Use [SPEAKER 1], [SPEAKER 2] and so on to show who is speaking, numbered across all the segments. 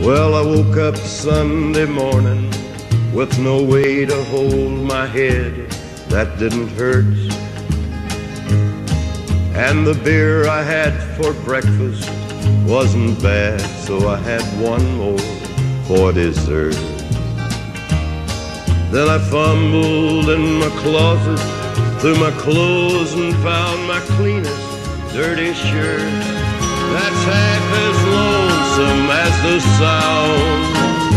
[SPEAKER 1] Well, I woke up Sunday morning with no way to hold my head that didn't hurt. And the beer I had for breakfast wasn't bad, so I had one more for dessert. Then I fumbled in my closet through my clothes and found my cleanest dirty shirt. That's half as lonesome as the sound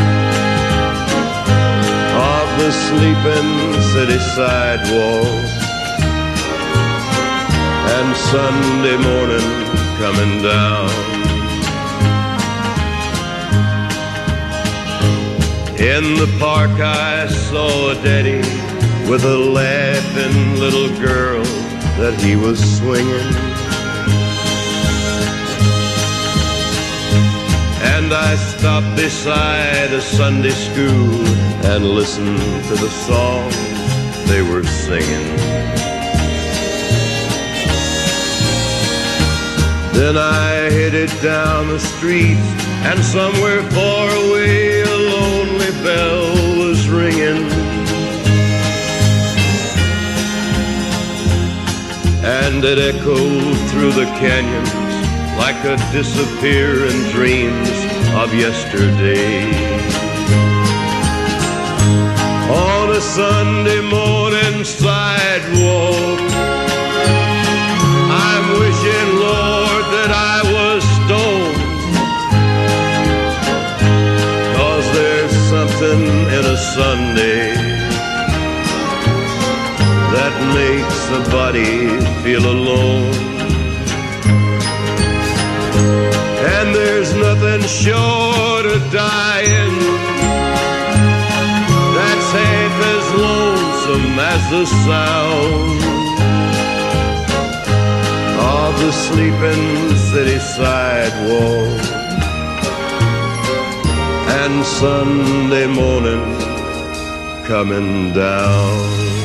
[SPEAKER 1] of the sleeping city sidewalk and Sunday morning coming down. In the park I saw a daddy with a laughing little girl that he was swinging. And I stopped beside a Sunday school and listened to the song they were singing. Then I headed down the street, and somewhere far away a lonely bell was ringing. And it echoed through the canyons like a disappearing dreams of yesterday. On a Sunday morning sidewalk, I'm wishing, Lord, that I was stoned, 'cause there's something in a Sunday that makes a body feel alone. And there's nothing short of dying that's half as lonesome as the sound of the sleeping city sidewalk and Sunday morning coming down.